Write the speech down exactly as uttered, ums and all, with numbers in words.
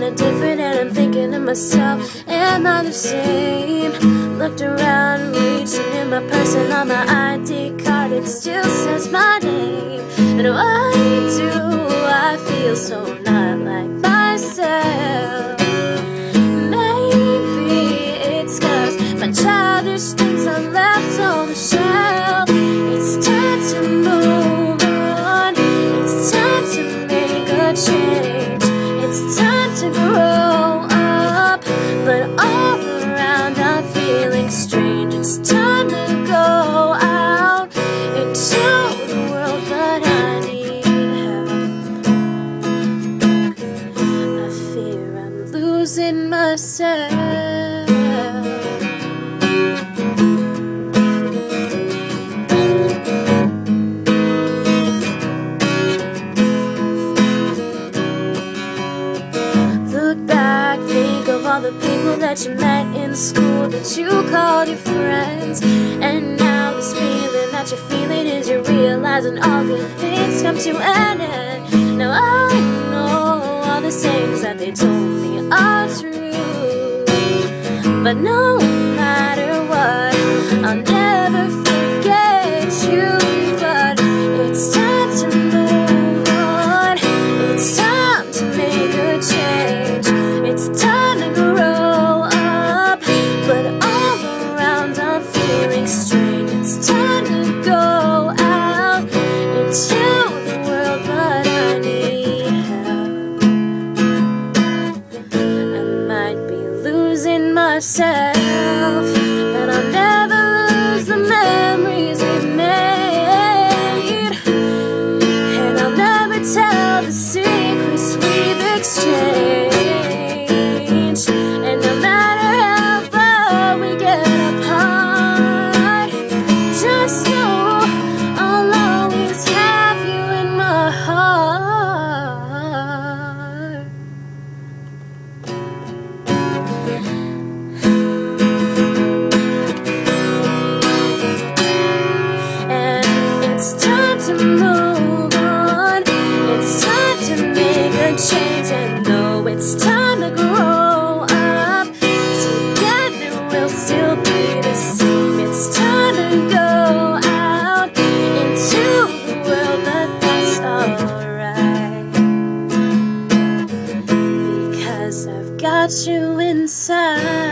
kinda different, and I'm thinking to myself, am I the same? Looked around, reaching in my purse, and on my I D card it still says my name. And why do I feel so not like myself? Maybe it's 'cause my childish things are left on the shelf. It's time to move on. It's time to make a change. It's time to grow up. But all around I'm feeling strange. It's time to go out into the world, but I need help. I fear I'm losing myself. Look back, think of all the people that you met in school, that you called your friends. And now this feeling that you're feeling is you're realizing all good things come to an end. Now I know all the things that they told me are true, but no matter what, I'll never forget you. But it's time to move on. It's time to make a change. It's time to grow up. But all around I'm feeling strange. It's time to go out into the world, but I need help. I might be losing myself, but I'll never lose the memories we've made. And I'll never tell the secrets we've exchanged. And no matter how far we get apart, just know I'll always have you in my heart. And it's time to move on. It's time to make a change, and though it's time to grow up, together we'll still be the same. It's time to go out into the world, but that's alright, because I've got you inside.